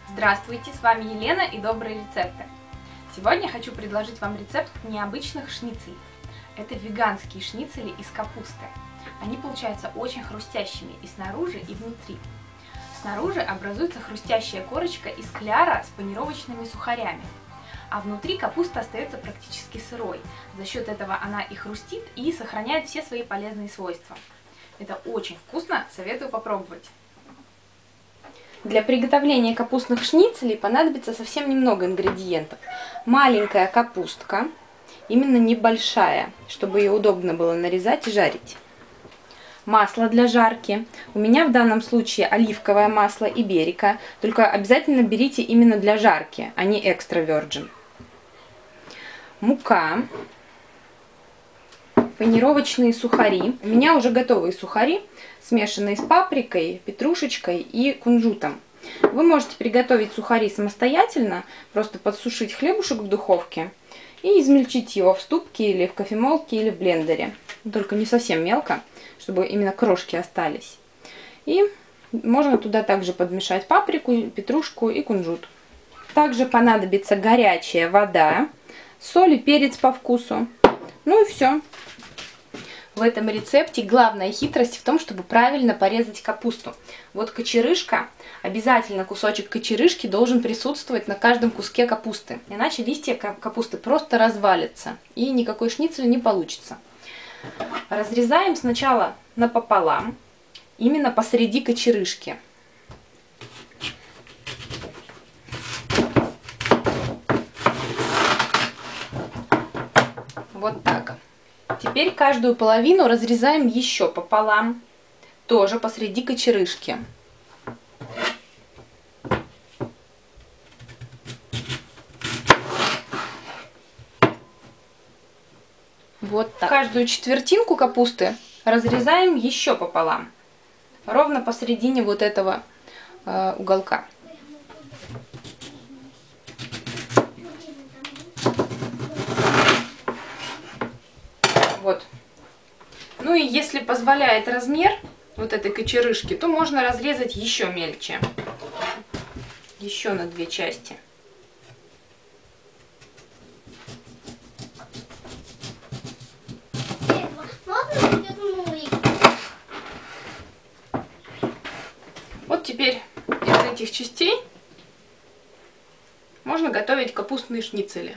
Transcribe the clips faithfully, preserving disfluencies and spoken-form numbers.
Здравствуйте, с вами Елена и Добрые рецепты. Сегодня я хочу предложить вам рецепт необычных шницелей. Это веганские шницели из капусты. Они получаются очень хрустящими и снаружи, и внутри. Снаружи образуется хрустящая корочка из кляра с панировочными сухарями, а внутри капуста остается практически сырой. За счет этого она и хрустит, и сохраняет все свои полезные свойства. Это очень вкусно, советую попробовать. Для приготовления капустных шницелей понадобится совсем немного ингредиентов. Маленькая капустка, именно небольшая, чтобы ее удобно было нарезать и жарить. Масло для жарки. У меня в данном случае оливковое масло Иберика, только обязательно берите именно для жарки, а не экстра virgin. Мука. Панировочные сухари. У меня уже готовые сухари, смешанные с паприкой, петрушечкой и кунжутом. Вы можете приготовить сухари самостоятельно, просто подсушить хлебушек в духовке и измельчить его в ступке или в кофемолке или в блендере. Только не совсем мелко, чтобы именно крошки остались. И можно туда также подмешать паприку, петрушку и кунжут. Также понадобится горячая вода, соль и перец по вкусу. Ну и все. В этом рецепте главная хитрость в том, чтобы правильно порезать капусту. Вот кочерышка, обязательно кусочек кочерышки должен присутствовать на каждом куске капусты. Иначе листья капусты просто развалятся и никакой шницель не получится. Разрезаем сначала напополам, именно посреди кочерышки. Вот так. Теперь каждую половину разрезаем еще пополам, тоже посреди кочерышки. Вот так. Каждую четвертинку капусты разрезаем еще пополам, ровно посередине вот этого э, уголка. Вот. Ну и если позволяет размер вот этой кочерышки, то можно разрезать еще мельче. Еще на две части. Вот теперь из этих частей можно готовить капустные шницели.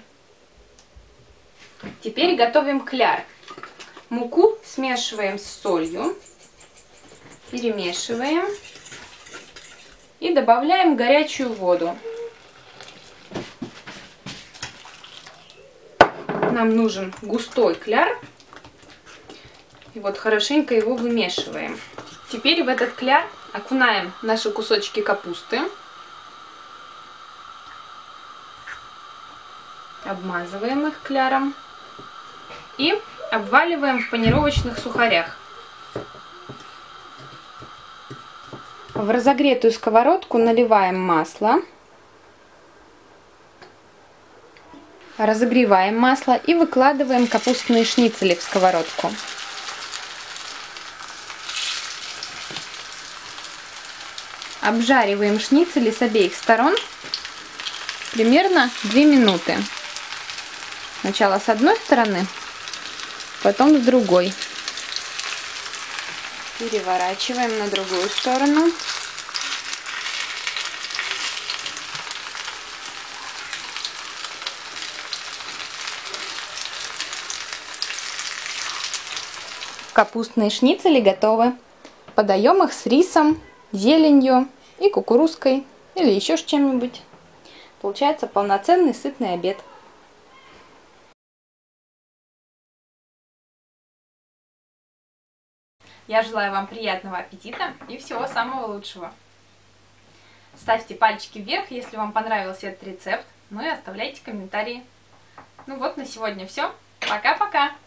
Теперь готовим кляр. Муку смешиваем с солью, перемешиваем и добавляем горячую воду. Нам нужен густой кляр, и вот хорошенько его вымешиваем. Теперь в этот кляр окунаем наши кусочки капусты, обмазываем их кляром и обваливаем в панировочных сухарях. В разогретую сковородку наливаем масло, разогреваем масло и выкладываем капустные шницели в сковородку. Обжариваем шницели с обеих сторон примерно две минуты. Сначала с одной стороны, потом с другой. Переворачиваем на другую сторону. Капустные шницели готовы. Подаем их с рисом, зеленью и кукурузкой или еще с чем-нибудь. Получается полноценный сытный обед. Я желаю вам приятного аппетита и всего самого лучшего. Ставьте пальчики вверх, если вам понравился этот рецепт, ну и оставляйте комментарии. Ну вот, на сегодня все. Пока-пока!